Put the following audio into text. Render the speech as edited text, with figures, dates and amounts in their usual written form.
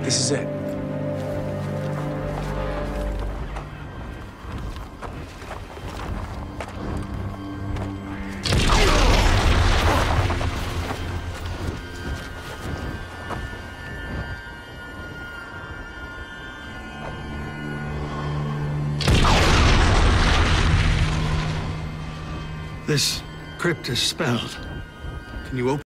This is it. This crypt is spelled. Can you open